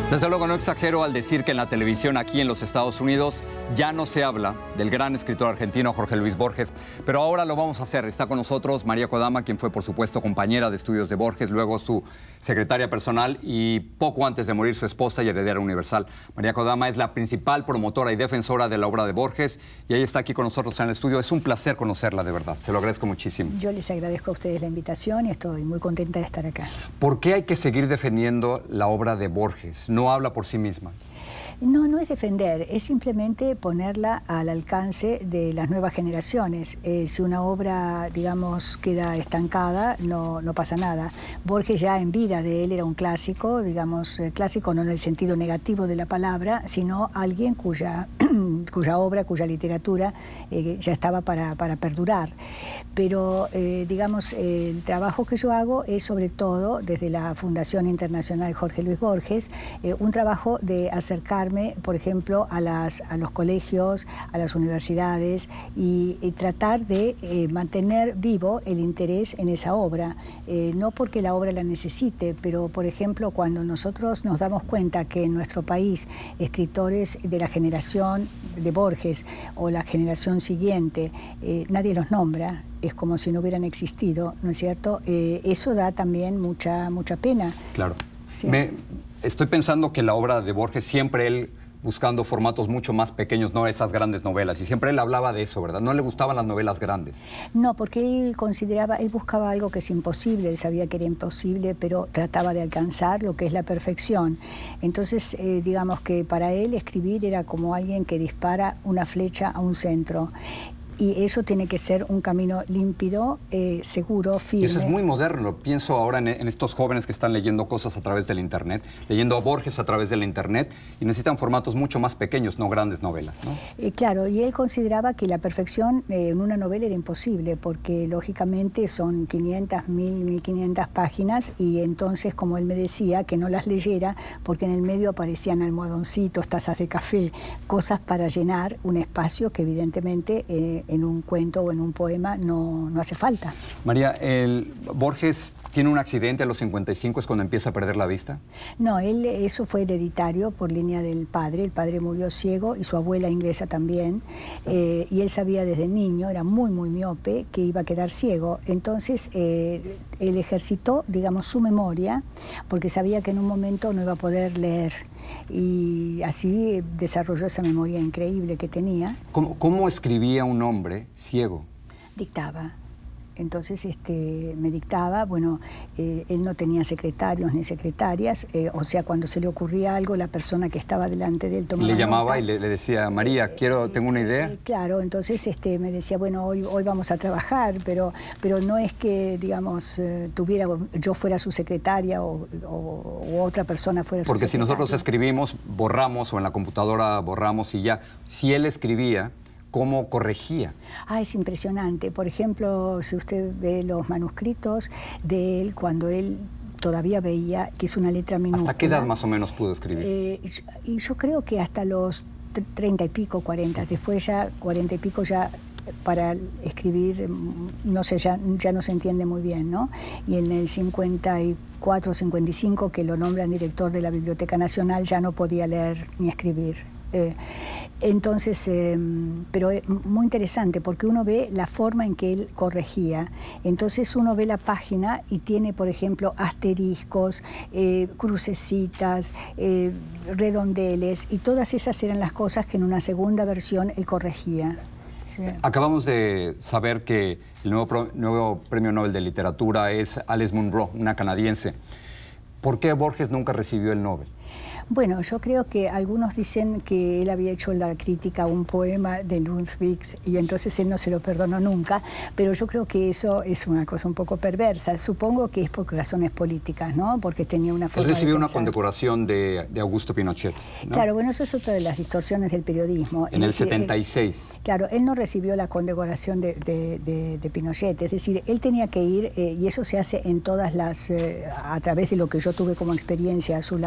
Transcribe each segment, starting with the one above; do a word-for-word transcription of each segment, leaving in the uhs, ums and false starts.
Desde luego no exagero al decir que en la televisión aquí en los Estados Unidos ya no se habla del gran escritor argentino Jorge Luis Borges, pero ahora lo vamos a hacer. Está con nosotros María Kodama, quien fue por supuesto compañera de estudios de Borges, luego su secretaria personal y poco antes de morir su esposa y heredera universal. María Kodama es la principal promotora y defensora de la obra de Borges y ella está aquí con nosotros en el estudio. Es un placer conocerla, de verdad. Se lo agradezco muchísimo. Yo les agradezco a ustedes la invitación y estoy muy contenta de estar acá. ¿Por qué hay que seguir defendiendo la obra de Borges? No habla por sí misma. No, no es defender, es simplemente ponerla al alcance de las nuevas generaciones. Eh, si una obra, digamos, queda estancada, no, no pasa nada. Borges ya en vida de él era un clásico, digamos, eh, clásico no en el sentido negativo de la palabra, sino alguien cuya, cuya obra, cuya literatura eh, ya estaba para, para perdurar. Pero, eh, digamos, eh, el trabajo que yo hago es sobre todo, desde la Fundación Internacional Jorge Luis Borges, eh, un trabajo de acercar por ejemplo, a, las, a los colegios, a las universidades y, y tratar de eh, mantener vivo el interés en esa obra. Eh, no porque la obra la necesite, pero, por ejemplo, cuando nosotros nos damos cuenta que en nuestro país escritores de la generación de Borges o la generación siguiente, eh, nadie los nombra, es como si no hubieran existido, ¿no es cierto? Eh, eso da también mucha, mucha pena. Claro. Sí. Me, estoy pensando que la obra de Borges, siempre él buscando formatos mucho más pequeños, no esas grandes novelas, y siempre él hablaba de eso, ¿verdad? No le gustaban las novelas grandes. No, porque él consideraba, él buscaba algo que es imposible, él sabía que era imposible, pero trataba de alcanzar lo que es la perfección. Entonces, eh, digamos que para él escribir era como alguien que dispara una flecha a un centro. Y eso tiene que ser un camino límpido, eh, seguro, firme. Y eso es muy moderno. Pienso ahora en, en estos jóvenes que están leyendo cosas a través del Internet, leyendo a Borges a través del Internet, y necesitan formatos mucho más pequeños, no grandes novelas, ¿no? Eh, claro, y él consideraba que la perfección eh, en una novela era imposible, porque lógicamente son quinientas, mil, mil quinientas páginas, y entonces, como él me decía, que no las leyera, porque en el medio aparecían almohadoncitos, tazas de café, cosas para llenar un espacio que evidentemente... Eh, en un cuento o en un poema no, no hace falta. María, el Borges tiene un accidente a los cincuenta y cinco, ¿es cuando empieza a perder la vista? No, él, eso fue hereditario por línea del padre. El padre murió ciego y su abuela inglesa también. Eh, y él sabía desde niño, era muy, muy miope, que iba a quedar ciego. Entonces, eh, él ejercitó, digamos, su memoria, porque sabía que en un momento no iba a poder leer. Y así desarrolló esa memoria increíble que tenía. ¿Cómo, cómo escribía un hombre ciego? Dictaba. Entonces este, me dictaba, bueno, eh, él no tenía secretarios ni secretarias, eh, o sea, cuando se le ocurría algo, la persona que estaba delante de él tomaba ¿Le llamaba nota. y le, le decía, María, quiero, Eh, tengo una idea? Eh, claro, entonces este, me decía, bueno, hoy, hoy vamos a trabajar, pero, pero no es que, digamos, eh, tuviera, yo fuera su secretaria o, o, o otra persona fuera su secretaria. Porque si nosotros escribimos, borramos, o en la computadora borramos y ya. Si él escribía, ¿cómo corregía? Ah, es impresionante. Por ejemplo, si usted ve los manuscritos de él, cuando él todavía veía que es una letra minúscula. ¿Hasta qué edad más o menos pudo escribir? Eh, y yo creo que hasta los treinta y pico, cuarenta. Después ya, cuarenta y pico ya... para escribir, no sé, ya, ya no se entiende muy bien, ¿no? Y en el cincuenta y cuatro, cincuenta y cinco, que lo nombran director de la Biblioteca Nacional, ya no podía leer ni escribir. Eh, entonces, eh, pero es muy interesante porque uno ve la forma en que él corregía. Entonces uno ve la página y tiene, por ejemplo, asteriscos, eh, crucecitas, eh, redondeles, y todas esas eran las cosas que en una segunda versión él corregía. Sí. Acabamos de saber que el nuevo, pro, nuevo premio Nobel de Literatura es Alice Munro, una canadiense. ¿Por qué Borges nunca recibió el Nobel? Bueno, yo creo que algunos dicen que él había hecho la crítica a un poema de Lunsvik y entonces él no se lo perdonó nunca, pero yo creo que eso es una cosa un poco perversa. Supongo que es por razones políticas, ¿no? Porque tenía una forma Él recibió de una pensar. condecoración de, de Augusto Pinochet, ¿no? Claro, bueno, eso es otra de las distorsiones del periodismo. En el decir, setenta y seis. Él, claro, él no recibió la condecoración de, de, de, de Pinochet, es decir, él tenía que ir, eh, y eso se hace en todas las, eh, a través de lo que yo tuve como experiencia a su lado,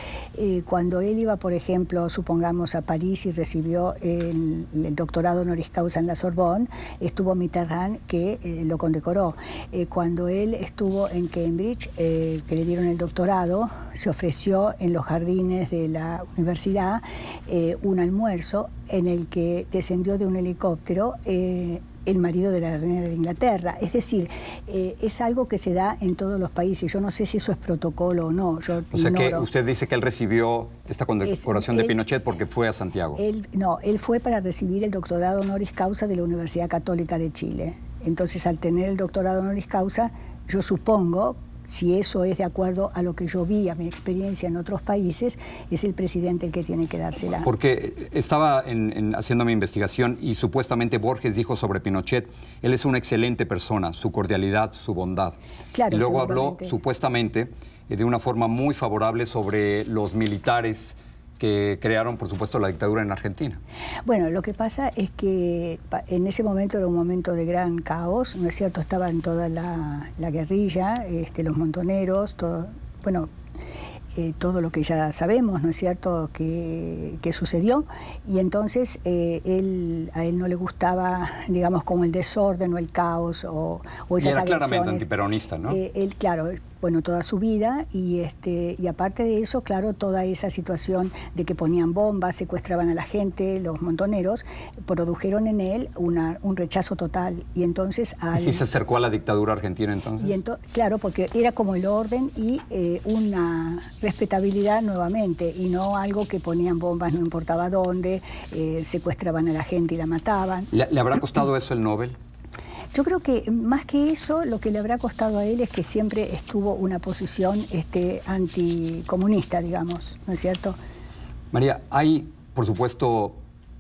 Eh, cuando él iba, por ejemplo, supongamos a París y recibió el, el doctorado honoris causa en la Sorbonne, estuvo Mitterrand que eh, lo condecoró. Eh, cuando él estuvo en Cambridge, eh, que le dieron el doctorado, se ofreció en los jardines de la universidad eh, un almuerzo en el que descendió de un helicóptero eh, el marido de la reina de Inglaterra. Es decir, eh, es algo que se da en todos los países. Yo no sé si eso es protocolo o no. Yo o sea ignoro. que usted dice que él recibió esta condecoración es, de él, Pinochet porque fue a Santiago. Él, no, él fue para recibir el doctorado honoris causa de la Universidad Católica de Chile. Entonces, al tener el doctorado honoris causa, yo supongo, si eso es de acuerdo a lo que yo vi, a mi experiencia en otros países, es el presidente el que tiene que dársela. Porque estaba en, en haciendo mi investigación y supuestamente Borges dijo sobre Pinochet, él es una excelente persona, su cordialidad, su bondad. Claro, y luego habló supuestamente de una forma muy favorable sobre los militares que crearon, por supuesto, la dictadura en Argentina. Bueno, lo que pasa es que en ese momento era un momento de gran caos, ¿no es cierto? Estaban toda la, la guerrilla, este, los montoneros, todo, bueno, eh, todo lo que ya sabemos, ¿no es cierto?, que, que sucedió, y entonces eh, él, a él no le gustaba, digamos, como el desorden o el caos o, o esas agresiones. Y era agresiones. claramente antiperonista, ¿no? Eh, él, claro, bueno, toda su vida, y este y aparte de eso, claro, toda esa situación de que ponían bombas, secuestraban a la gente, los montoneros, produjeron en él una, un rechazo total. Y entonces... Al, ¿Y si se acercó a la dictadura argentina entonces? Y ento, claro, porque era como el orden y eh, una respetabilidad nuevamente, y no algo que ponían bombas, no importaba dónde, eh, secuestraban a la gente y la mataban. ¿Le, ¿le habrá costado eso el Nobel? Yo creo que más que eso, lo que le habrá costado a él es que siempre estuvo una posición este, anticomunista, digamos, ¿no es cierto? María, hay, por supuesto,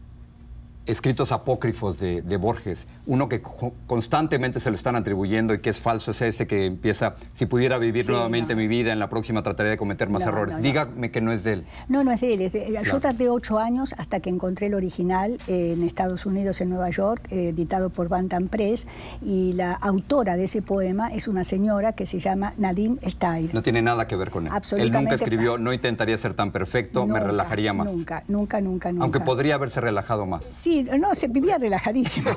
escritos apócrifos de, de Borges. Uno que constantemente se lo están atribuyendo y que es falso es ese que empieza, si pudiera vivir sí, nuevamente no. mi vida, en la próxima trataría de cometer más no, errores. No, no. Dígame que no es de él. No, no es de él. Es de, claro. Yo tardé ocho años hasta que encontré el original eh, en Estados Unidos, en Nueva York, eh, editado por Bantam Press, y la autora de ese poema es una señora que se llama Nadine Stair. No tiene nada que ver con él. Él nunca escribió, no intentaría ser tan perfecto, nunca, me relajaría más. Nunca, nunca, nunca, nunca. Aunque podría haberse relajado más. Sí, no, se vivía relajadísimo.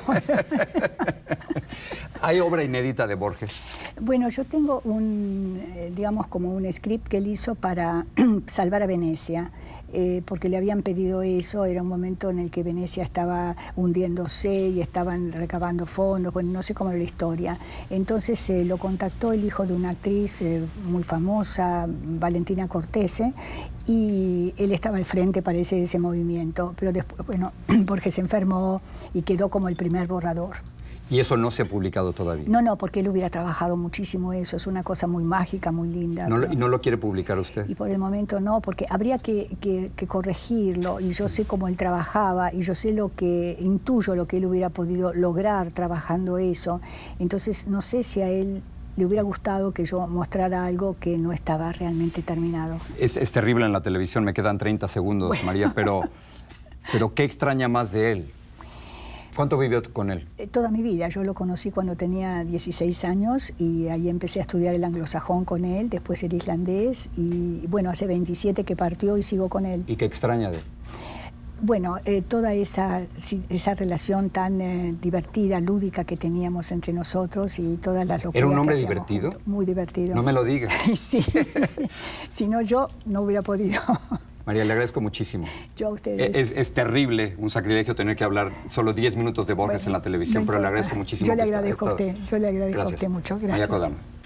¿Hay obra inédita de Borges? Bueno, yo tengo un, digamos, como un script que él hizo para salvar a Venecia, eh, porque le habían pedido eso. Era un momento en el que Venecia estaba hundiéndose y estaban recabando fondos, bueno, no sé cómo era la historia. Entonces eh, lo contactó el hijo de una actriz eh, muy famosa, Valentina Cortese, y él estaba al frente, parece, de ese movimiento, pero después, bueno, Borges se enfermó y quedó como el primer borrador. ¿Y eso no se ha publicado todavía? No, no, porque él hubiera trabajado muchísimo eso, es una cosa muy mágica, muy linda. No, pero... ¿Y no lo quiere publicar usted? Y por el momento no, porque habría que, que, que corregirlo, y yo sé cómo él trabajaba, y yo sé lo que, intuyo lo que él hubiera podido lograr trabajando eso, entonces no sé si a él le hubiera gustado que yo mostrara algo que no estaba realmente terminado. Es, es terrible en la televisión, me quedan treinta segundos, bueno. María, pero, pero ¿qué extraña más de él? ¿Cuánto vivió con él? Toda mi vida. Yo lo conocí cuando tenía dieciséis años y ahí empecé a estudiar el anglosajón con él, después el islandés, y bueno, hace veintisiete que partió y sigo con él. ¿Y qué extraña de él? Bueno, eh, toda esa, esa relación tan eh, divertida, lúdica que teníamos entre nosotros y todas las locuras. ¿Era un hombre que divertido? Juntos. Muy divertido. No me lo diga. Sí, si no yo no hubiera podido. María, le agradezco muchísimo. Yo a ustedes. Es, es terrible, un sacrilegio tener que hablar solo diez minutos de Borges bueno, en la televisión, no pero le agradezco muchísimo. Yo le agradezco a usted, yo le agradezco Gracias. a usted mucho. Gracias. María Kodama.